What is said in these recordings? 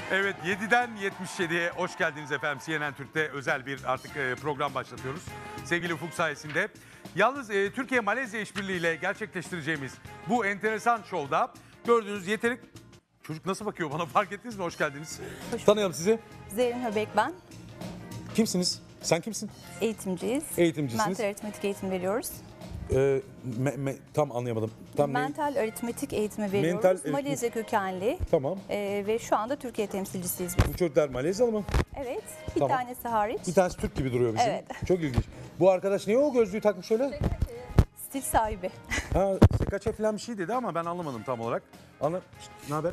Evet, 7'den 77'ye hoş geldiniz efendim. CNN Türk'te özel bir artık program başlatıyoruz. Sevgili Ufuk sayesinde. Yalnız Türkiye-Malezya işbirliğiyle gerçekleştireceğimiz bu enteresan şovda gördüğünüz yetenek... Çocuk nasıl bakıyor bana, fark ettiniz mi? Hoş geldiniz. Tanıyalım sizi. Zerrin Höbek ben. Kimsiniz? Sen kimsin? Eğitimciyiz. Eğitimcisiniz. Mental aritmetik eğitim veriyoruz. Tam anlayamadım. Mental aritmetik eğitimi veriyoruz. Mental Malezya kökenli. Tamam. Ve şu anda Türkiye temsilcisiyiz biz. Bu çocuklar Malezyalı mı? Evet. Bir Tamam. tanesi hariç. Bir tanesi Türk gibi duruyor bizim. Evet. Çok ilginç. Bu arkadaş niye o gözlüğü takmış öyle? Stil sahibi. Ha, sekaçe falan bir şey dedi ama ben anlamadım tam olarak. Ne haber?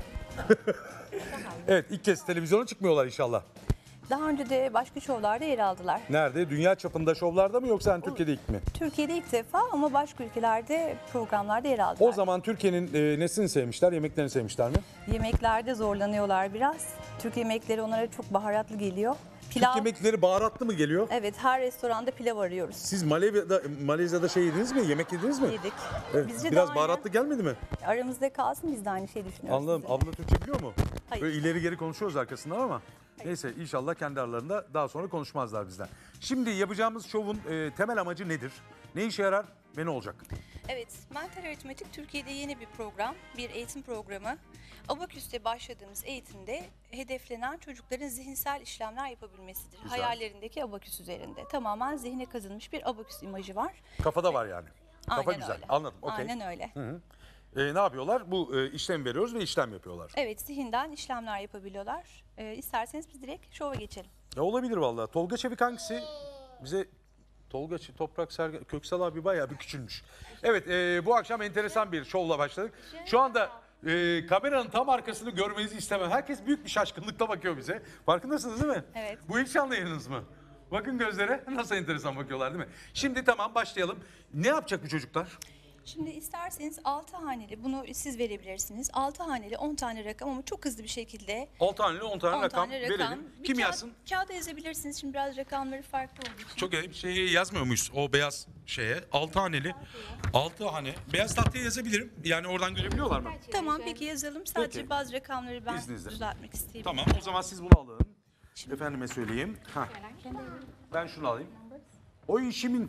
Evet, ilk kez televizyona çıkmıyorlar inşallah. Daha önce de başka şovlarda yer aldılar. Nerede? Dünya çapında şovlarda mı yoksa Türkiye'de ilk mi? Türkiye'de ilk defa ama başka ülkelerde programlarda yer aldılar. O zaman Türkiye'nin nesini sevmişler, yemeklerini sevmişler mi? Yemeklerde zorlanıyorlar biraz. Türk yemekleri onlara çok baharatlı geliyor. Türk yemekleri baharatlı mı geliyor? Evet, her restoranda pilav arıyoruz. Siz Malezya'da şey yediniz mi? Yemek yediniz mi? Yedik. Evet, Bizce biraz de baharatlı gelmedi mi? aramızda kalsın, biz de aynı şeyi düşünüyoruz. Anladım. sizinle. Abla Türkçe biliyor mu? Hayır. Böyle ileri geri konuşuyoruz arkasından ama. Neyse, inşallah kendi aralarında daha sonra konuşmazlar bizden. Şimdi yapacağımız şovun temel amacı nedir? Ne işe yarar ve ne olacak? Evet, Mental Aritmetik Türkiye'de yeni bir program, bir eğitim programı. Abaküs'te başladığımız eğitimde hedeflenen çocukların zihinsel işlemler yapabilmesidir. Güzel. Hayallerindeki abaküs üzerinde. Tamamen zihne kazınmış bir abaküs imajı var. Kafada var yani. Kafa Aynen güzel. öyle. Anladım. Okay. Aynen öyle. Ne yapıyorlar? Bu işlem veriyoruz ve işlem yapıyorlar. Evet, zihinden işlemler yapabiliyorlar. İsterseniz biz direkt şova geçelim. Ya olabilir vallahi. Tolga Çevik hangisi? Bize Tolga Toprak Sergen, Köksal abi bayağı bir küçülmüş. Evet, bu akşam enteresan bir şovla başladık. Şu anda kameranın tam arkasını görmenizi istemem. Herkes büyük bir şaşkınlıkla bakıyor bize. Farkındasınız değil mi? Evet. Bu ilk canlı yayınınız mı? Bakın gözlere nasıl enteresan bakıyorlar değil mi? Şimdi tamam, başlayalım. Ne yapacak bu çocuklar? Şimdi isterseniz 6 haneli, bunu siz verebilirsiniz. 6 haneli 10 tane rakam ama çok hızlı bir şekilde 6 haneli 10 tane 10 rakam tane verelim. Bir Kim kağıt- yazsın? Kağıda yazabilirsiniz. Şimdi biraz rakamları farklı olduğu için. Çok iyi. Şeyi yazmıyor muyuz o beyaz şeye? 6 haneli. 6 hane. Beyaz tahtaya yazabilirim. Yani oradan görebiliyorlar mı? Tamam, peki yazalım. Sadece Peki. bazı rakamları ben İzninizle. düzeltmek istedim. Tamam, o zaman siz bunu alın. Efendime söyleyeyim. Hah. Ben şunu alayım. O işimin,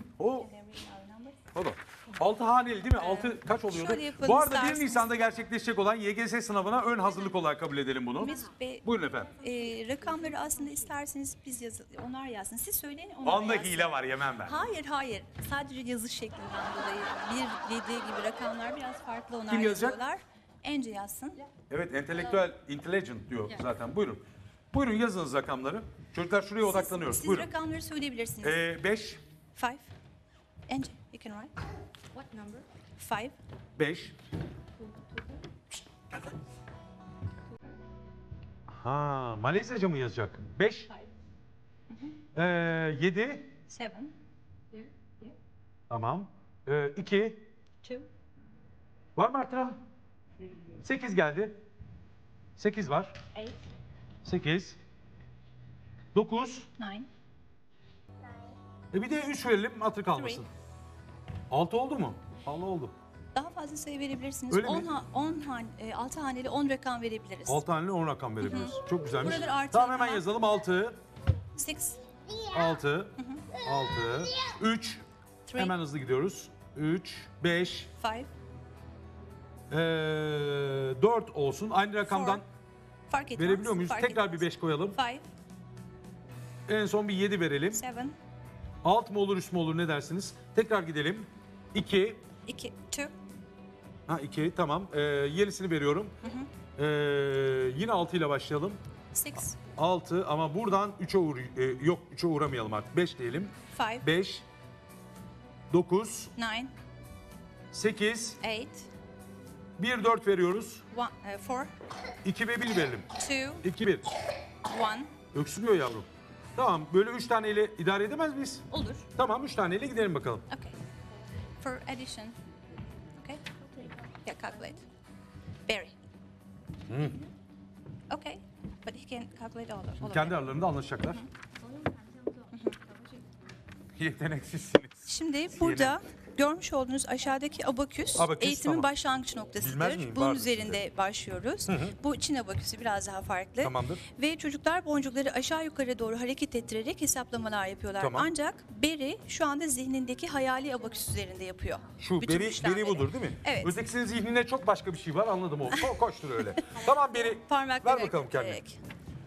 o da. 6 haneli değil mi? 6 kaç oluyordu? Şöyle yapalım Bu arada 1 isterseniz. Nisan'da gerçekleşecek olan YGS sınavına ön hazırlık olarak kabul edelim bunu. Mesut Bey, Buyurun efendim. rakamları aslında isterseniz biz onlar yazsın. Siz söyleyin, onlar Onda yazsın. hile var, yemem ben. Hayır. Sadece yazış şeklinden dolayı 1, 7 gibi rakamlar biraz farklı, onlar Kim yazacak? yazıyorlar. Ence yazsın. Evet, entelektüel, intelligent diyor zaten. Buyurun. Buyurun, yazınız rakamları. Çocuklar şuraya odaklanıyoruz. Siz Buyurun. rakamları söyleyebilirsiniz. 5, 5. Ence, you can write. What number? 5. 5. Ha, Malezyaca mı yazacak? 5. 7. 7. Tamam. 2. 2. Var mı artıran? 8 geldi. 8 var. 8. 8. 9. 9. Bir de 3 verelim, hatır kalmasın. 6 oldu mu? Allah oldu. Daha fazla sayı verebilirsiniz. Öyle mi? 6 haneli 10 rakam verebiliriz. 6 haneli 10 rakam verebiliriz. Çok güzelmiş. Buraları artı Tamam, hemen hemen. yazalım. 6. 6. 6. 3. Three. Hemen hızlı gidiyoruz. 3. 5. 5. 4 olsun. Aynı rakamdan Fark etmez. verebiliyor muyuz? Fark Tekrar etmez. bir 5 koyalım. 5. En son bir 7 verelim. 7. Alt mı olur, üst mü olur, ne dersiniz? Tekrar gidelim. 2. 2. 2. Ha, 2, tamam. Yenisini veriyorum. Yine 6 ile başlayalım. 6. 6 ama buradan 3'e yok, 3'e uğramayalım artık. 5 diyelim. 5. 5. 9. 9. 8. 8. 1, 4 veriyoruz. 4. 2 ve 1 verelim. 2. 2, 1. 1. Öksürüyor yavrum. Tamam, böyle 3 taneyle idare edemez miyiz? Olur. Tamam, 3 taneyle gidelim bakalım. Okay. For addition. Okay. Yeah, calculate. Barry. Okay. But he can calculate all of Kendi them. aralarında anlaşacaklar. Yeteneksizsiniz. Şimdi burada Görmüş olduğunuz aşağıdaki abaküs, Abaküs, eğitimin tamam. başlangıç Bilmez noktasıdır. miyim? Bunun Vardır üzerinde başlıyoruz. Bu Çin abaküsü biraz daha farklı. Tamamdır. Ve çocuklar boncukları aşağı yukarı doğru hareket ettirerek hesaplamalar yapıyorlar. Tamam. Ancak Beri şu anda zihnindeki hayali abaküs üzerinde yapıyor. Şu bütün beri işlemleri. budur değil mi? Evet. Ötekisinin zihninde çok başka bir şey var, anladım o. Koştur öyle. Tamam beri. Parmakları Ver bakalım kendine. hareketlenerek.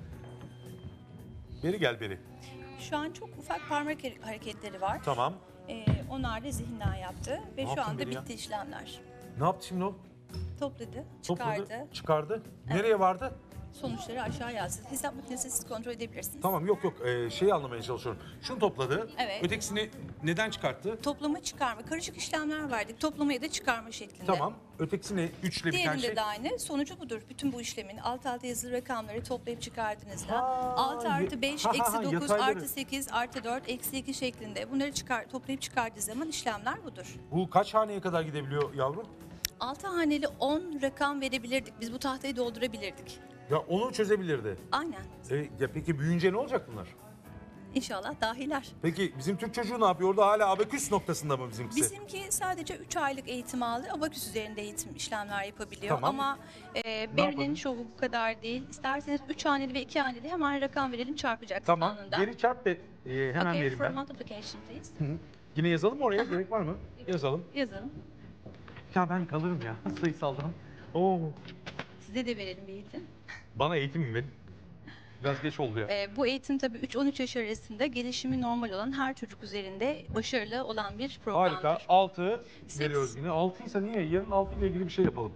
Beri gel beri. Şu an çok ufak parmak hareketleri var. Tamam. Onlar da zihinden yaptı ve şu yaptın anda Beri ya? bitti işlemler. Ne yaptı şimdi o? Topladı, Topladı, çıkardı. çıkardı. Nereye vardı? Sonuçları aşağı yazdı. Hesap makinesi siz kontrol edebilirsiniz. Tamam yok şeyi anlamaya çalışıyorum. Şunu topladı. Evet. Ötekisini neden çıkarttı? Toplama çıkarma, karışık işlemler verdik. Toplama ya da çıkarma şeklinde. Tamam. Ötekisini 3 ile biten Diğerinde şey. de aynı. Sonucu budur. Bütün bu işlemin alt alta yazılı rakamları toplayıp çıkardığınızda Ha, 6 artı 5, ha, eksi 9, yatayları. artı 8, artı 4, eksi 2 şeklinde bunları toplayıp çıkardığı zaman işlemler budur. Bu kaç haneye kadar gidebiliyor yavrum? 6 haneli 10 rakam verebilirdik. Biz bu tahtayı doldurabilirdik. Ya onu çözebilirdi. Aynen. Ya peki büyüyünce ne olacak bunlar? İnşallah dahiler. Peki bizim Türk çocuğu ne yapıyor? Orada hala abaküs noktasında mı bizimkisi? Bizimki sadece 3 aylık eğitim aldı. Abaküs üzerinde eğitim işlemler yapabiliyor. Tamam. Ama yapalım? Beri'nin şovu bu kadar değil. İsterseniz 3 haneli ve 2 haneli hemen rakam verelim, çarpacaksınız Tamam. anında. Geri çarp da hemen Okay, vereyim for ben. multiplication please. Yine yazalım mı oraya? Gerek var mı? Yazalım. Yazalım. Ya ben kalırım ya sayısaldan. Oo. Size de verelim bir eğitim. Bana eğitim mi verin? Biraz geç oldu ya. Bu eğitim tabii 3-13 yaş arasında gelişimi normal olan her çocuk üzerinde başarılı olan bir programdır. Harika. 6 Six. veriyoruz yine. 6 ise niye? Yarın 6 ile ilgili bir şey yapalım.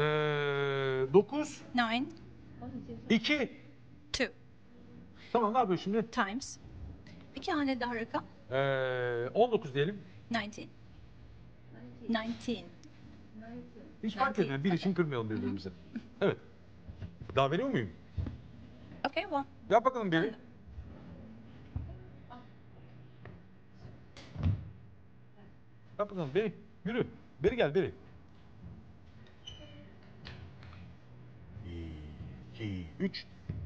9, 9, 2. 2 Tamam ne yapıyor şimdi? times. 2 hane daha rakam. 19 diyelim. 19. 19. Hiç fark etmiyor. Bir için kırmayalım birbirimizi. Evet. Daha veriyor muyum? Okay, one. Yap bakalım biri. Yap bakalım beri. Yürü. Beri gel beri. 2, 3.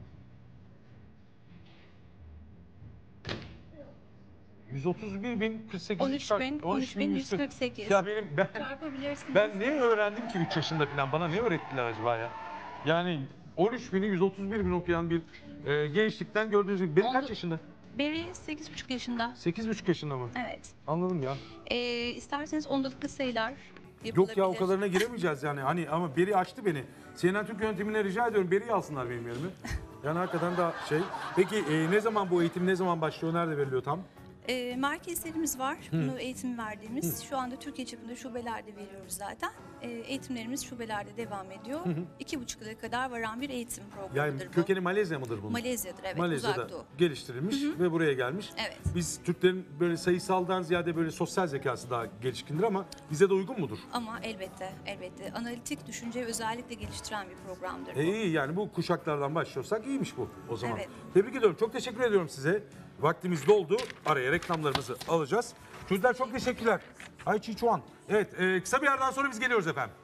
$131.048 13.148. Ya ben Çarpabilirsiniz. ne öğrendim ki 3 yaşında falan? Bana ne öğrettiler acaba ya? Yani 13.000'i 131.000 okuyan bir gençlikten gördüğünüz gibi. Beri kaç yaşında? Beri 8,5 yaşında. 8,5 yaşında mı? Evet. Anladım ya. İsterseniz ondalıklı sayılar yapılabilir. Yok ya o kadarına giremeyeceğiz yani. Hani ama Beri açtı beni. CNN Türk yönetimine rica ediyorum Beri'yi alsınlar benim yerime. Yani hakikaten da şey. Peki ne zaman bu eğitim ne zaman başlıyor? Nerede veriliyor tam? Merkezlerimiz var. Bunu eğitim verdiğimiz. Şu anda Türkiye çapında şubelerde veriyoruz zaten. Eğitimlerimiz şubelerde devam ediyor. 2,5 yıla kadar varan bir eğitim programıdır Yani bu. kökeni Malezya mıdır bunun? Malezya'dır, evet. Malezya'da Uzak Doğu. geliştirilmiş ve buraya gelmiş. Evet. Biz Türklerin böyle sayısaldan ziyade böyle sosyal zekası daha gelişkindir ama bize de uygun mudur? Ama elbette, elbette. Analitik düşünceyi özellikle geliştiren bir programdır bu. İyi yani bu kuşaklardan başlıyorsak iyiymiş bu o zaman. Evet. Tebrik ediyorum. Çok teşekkür ediyorum size. Vaktimiz doldu. Araya reklamlarımızı alacağız. Çocuklar çok teşekkürler. Ay Çiçuan. Evet kısa bir yerden sonra biz geliyoruz efendim.